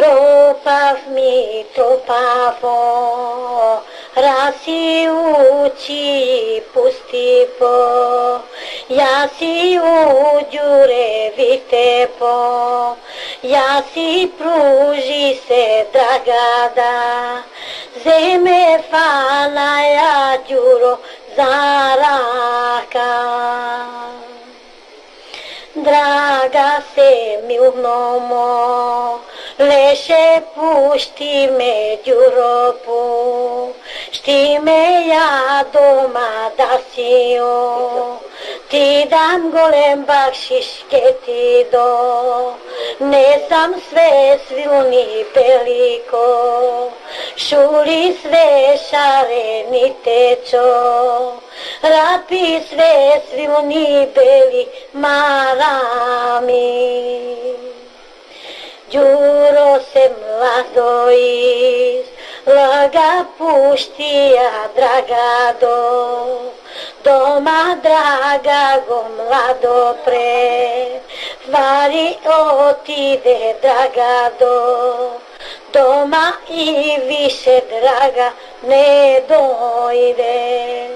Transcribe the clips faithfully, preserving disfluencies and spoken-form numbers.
Tropav mi tropavo, rasi uči pusti po, ja si uđure vite po, ja si pruži se dragada, zeme fana ja đuro zaraka. Draga se mi unomo, leše pušti me đuropu, šti me ja doma da si jo, ti dam golem bakšiške ti do, ne sam sve svilni peliko, šuli sve šareni tečo, rapi sve svilni beli marami. Đuro se mlado iz laga puštija draga do, doma draga go mlado pre, vari otide draga do, doma i više draga ne dojde.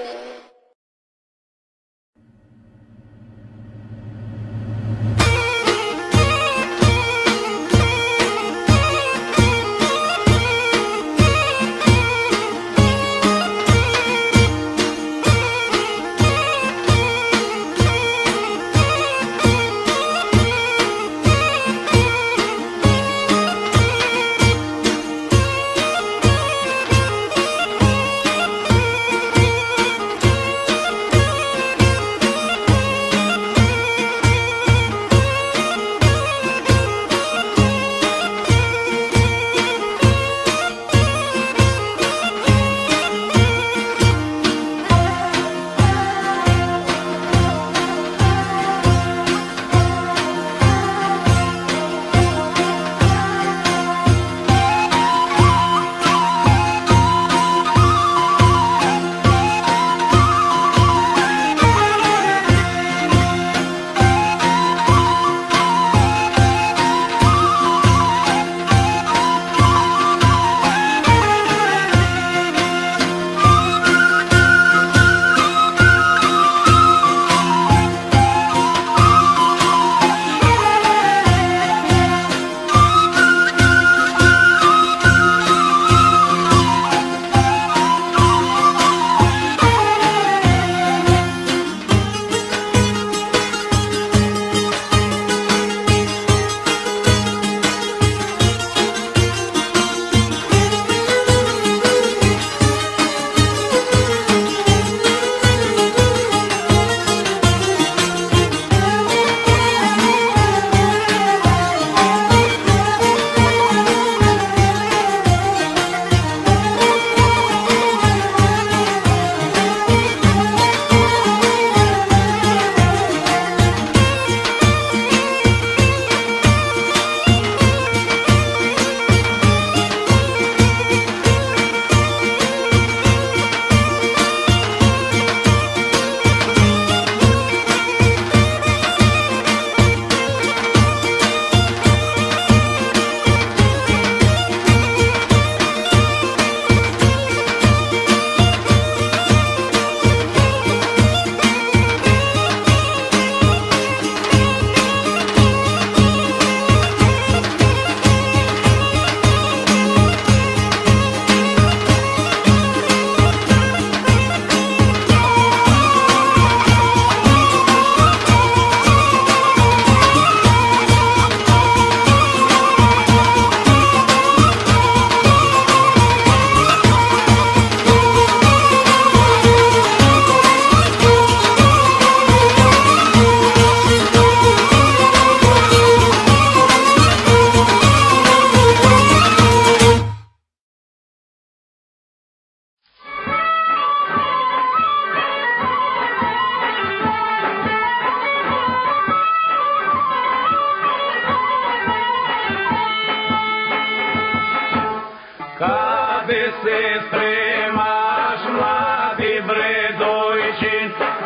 se spremaš, mladi bre dojčin,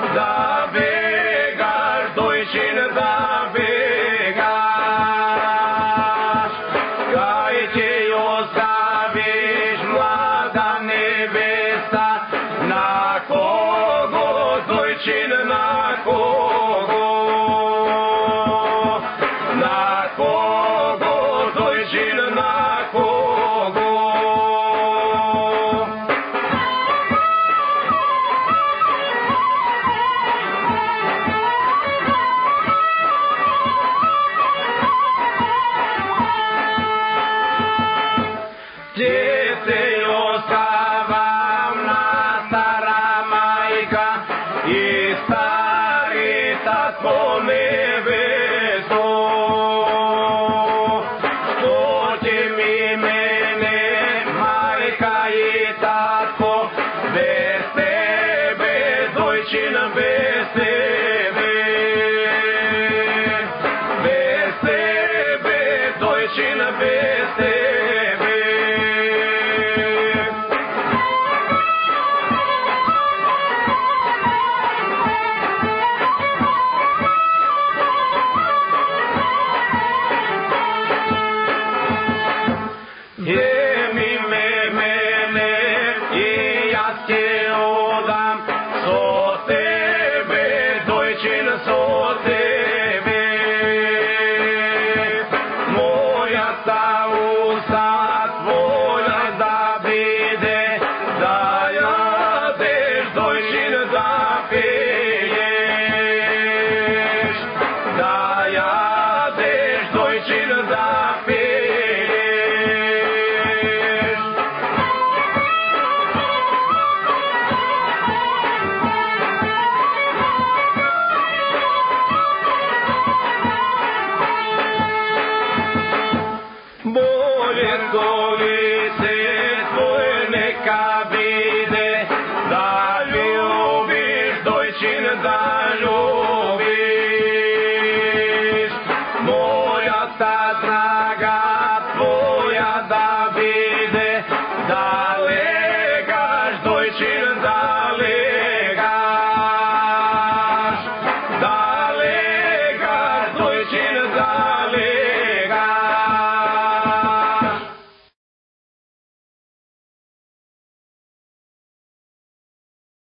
da begaš, dojčin, da begaš. Kaj će Deutschen na kogo. Gdje se ostavam na stara majka i stari tatko nebeso. Što će mi mene majka i tatko bez tebe, Deutschen bez tebe, bez tebe, Deutschen bez tebe. Jemi me mene i ja te odam so tebe, Deutschen so tebe. Moja ta usta tvoja da bide, da jadeš, Deutschen da piješ, da jadeš, Deutschen da piješ. Bolje to